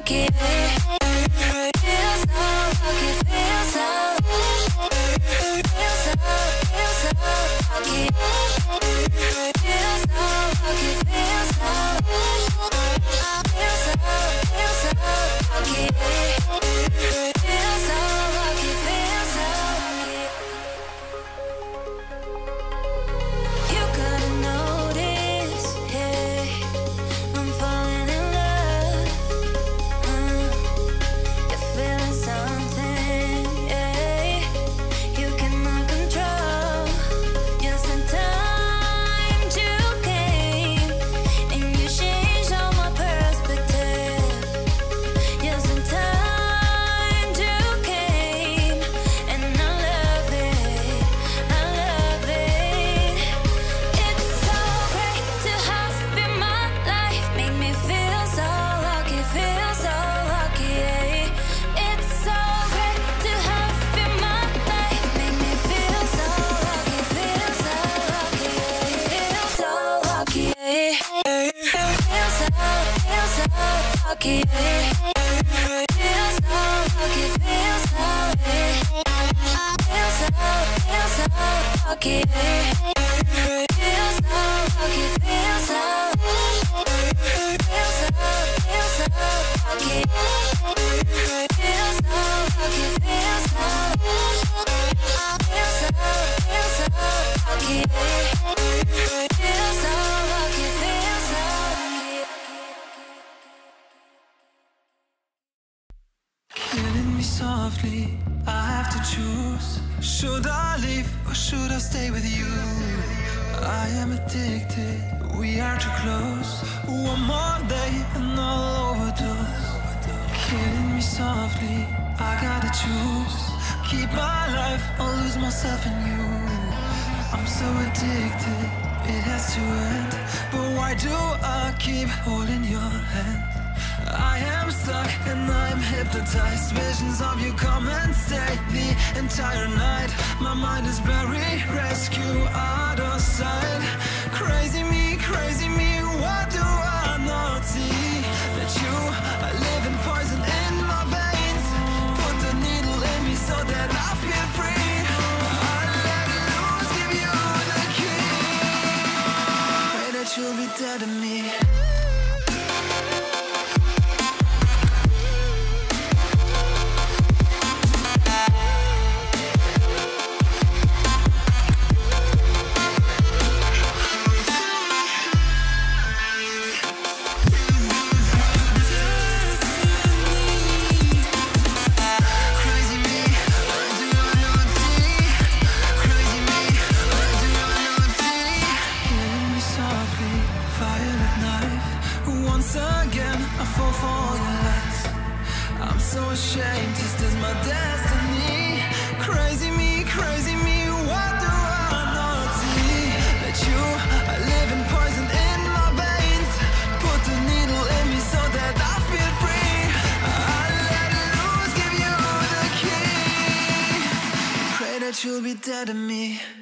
lucky. Feel so lucky, feel so lucky. Feel so lucky, feel so lucky. Feel so lucky, feel so lucky, feel so lucky. You gotta notice, yeah, I'm falling in love. You're feeling something, yeah, you cannot control. Just in time you came and you changed all my perspective. Just in time you came and I love it, I love it. It's so great to have you in my life, make me feel so lucky, feel so lucky. Yeah. It's so great to have you in my life, make me feel so lucky, feel so lucky. Yeah. Feel so lucky. Yeah. Feel so lucky. Yeah. Feel so lucky, feel so lucky. Feel so lucky, feel so lucky. Feel so lucky, feel so lucky. Feel so lucky, feel so lucky. Killing me softly, I have to choose. Should I leave or should I stay with you? I am addicted, we are too close. One more day and I'll overdose. Killing me softly, I gotta choose. Keep my life or lose myself in you. I'm so addicted, it has to end. But why do I keep holding your hand? I am stuck and I'm hypnotized. Visions of you come and stay the entire night. My mind is buried, rescue out of sight. Crazy me, what do I not see? That you are living poison in my veins. Put the needle in me so that I feel free. I let loose, give you the key. Pray that you'll be dead to me. So ashamed, just as my destiny. Crazy me, what do I not see? That you are living poison in my veins. Put the needle in me so that I feel free. I let loose, give you the key. Pray that you'll be dead to me.